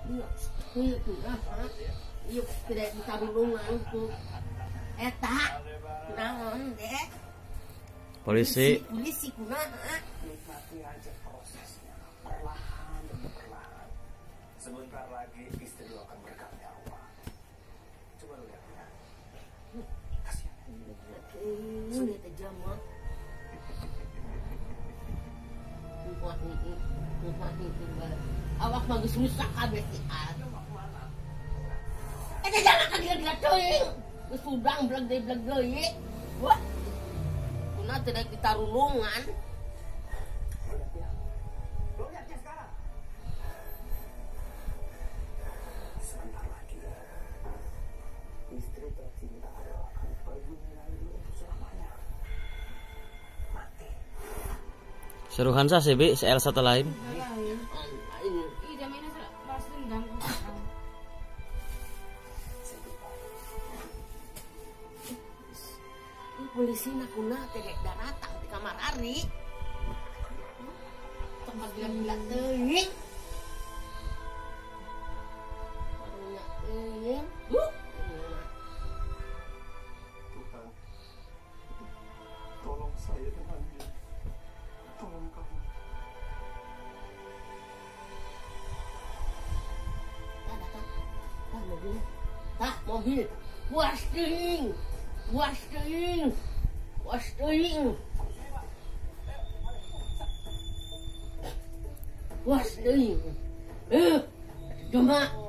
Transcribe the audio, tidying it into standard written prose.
Iya, tidak bisa bulungan tuh. Eta, naon deh? Polisi kunaha? Nikmati aja prosesnya, perlahan demi perlahan. Sebentar lagi istri lo akan berkah nyawa. Coba lu lihat ya. Kasihan. Ini aja mah. Awak bagus rusak kabeh si Ad. Jangan kagila-gila teuing. Geus udang bleg deui. Wah. Kuna teu daek ditarulungan. Lo lihat dia sekarang. Sebentar lagi istri tercinta akan pergi dari dunia untuk selamanya. Mati. seruhan sah sih Bi, si Elsa teh lain. Polisi nakuna tedek daratang di kamar Ari. Tempat gila-gila teuing. Barunya teuing. Tuhan, tolong saya dan Andi. Tolong kamu. Mobil. Mobil. Buas teuing. Was teuing. Cuma